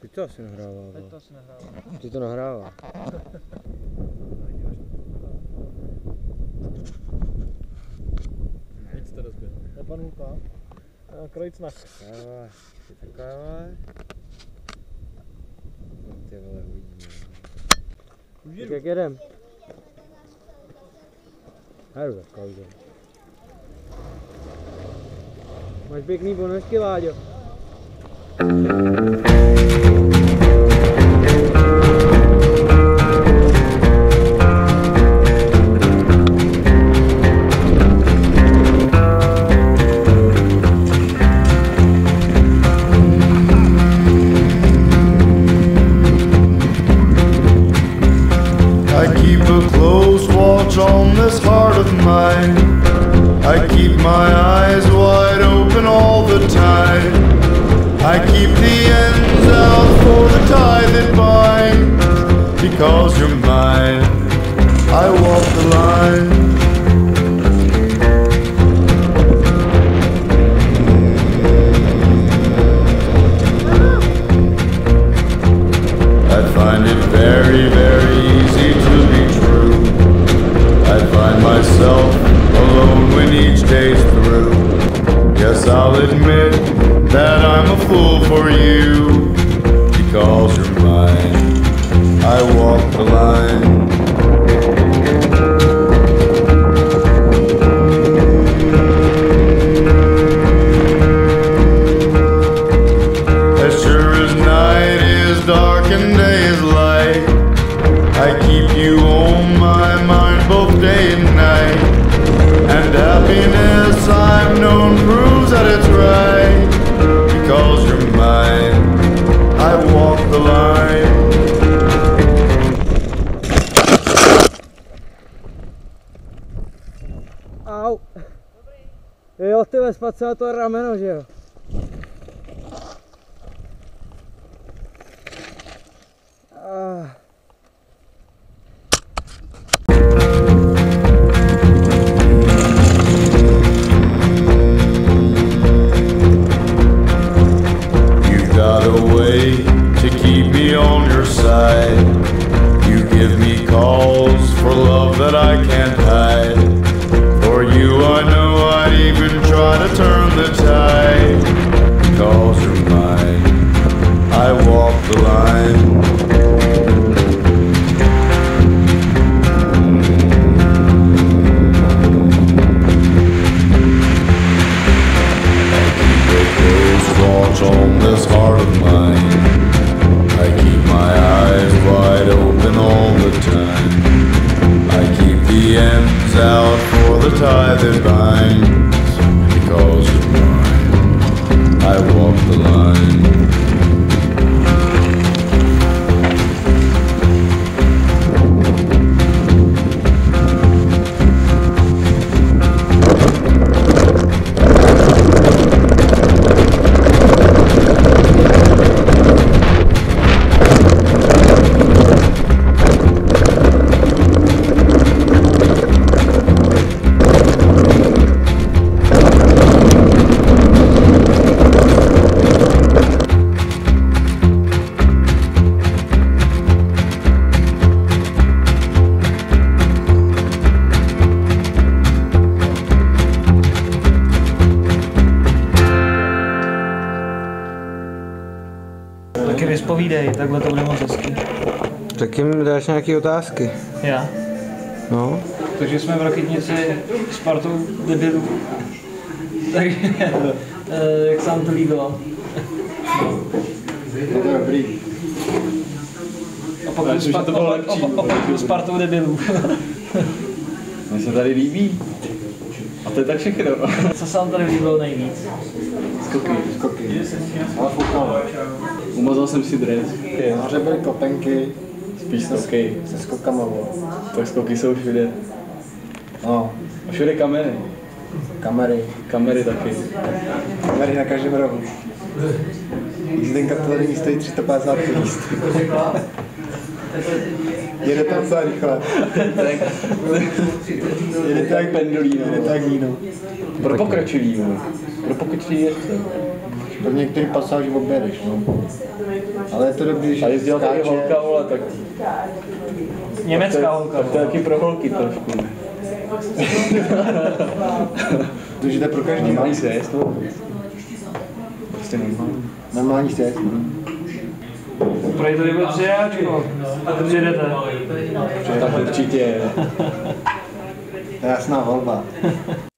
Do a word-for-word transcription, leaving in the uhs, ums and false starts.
Teď to asi nahrává. Teď to asi nahrává. Ty to nahrává. Teď jste rozbil. To je pan Hulka. Krojcnach. Káva, ty to káva. No ty vole, uvidíme. Tak jak jedem? Heru tak kauze. Máš pěkný ponožky, Láďo. On this heart of mine, I keep my eyes wide open all the time. I keep the ends out for the tie that binds. Because you're mine, I walk the line. I find it very, very easy to be true. I find myself alone when each day's through. Yes, I'll admit that I'm a fool for you. Because you're mine, I walk the line. As sure as night is dark and day is light, I keep you on my mind both day and night. And happiness I've known proves that it's right. Because you're mine, I walk the line. Au. Jo, ty ve spadl se to rameno, že jo? Ah. Got a way to keep me on your side. You give me calls for love that I can't hide. For you I know I'd even try to turn the tide. Because you're mine, I walk the line. Watch on this heart of mine. I keep my eyes wide open all the time. I keep the ends out for the tie that binds. Because you're mine, I walk the line. Taky vyspovídej, takhle to bude moc hezky. Tak jim dáš nějaké otázky. Já? No. Takže jsme v Rokytnici s partou debilů. Takže, jak se vám to líbilo? To bylo dobrý. A pokud s, to bylo lepší. S partou debilů. Mně se tady líbí. A to je tak všechno. Co se vám tady líbilo nejvíc? Skoky. Skoky. Ale foukal. Umazal jsem si dres. Nahoře byly kopenky. Spíš skoky. Se skokama. Tak skoky jsou všude. No. A všude kamery. Kamery. Kamery taky. Kamery na každém rohu. Jízdenka tady místo stojí tři sta padesát míst. Jede tam docela rychle. Jede to jak pendolino. Jede to jak víno. Pro pokročilý, pro pokročilý jezdce. Pro některý pasáž objedeš, no. Ale je to dobrý, že a jezdila tady holka, vole, tak... Německá holka. Tak to je taky pro holky trošku. To jde pro každý. Normální sjezd, to? Prostě normální. Normální sjezd, no. Prej to bylo přijáčko. Přijedete. Tak určitě. To je jasná volba.